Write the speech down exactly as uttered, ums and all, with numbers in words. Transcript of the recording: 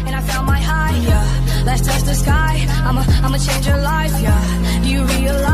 and I found my high, yeah. Let's touch the sky, I'ma, I'ma change your life, yeah. Do you realize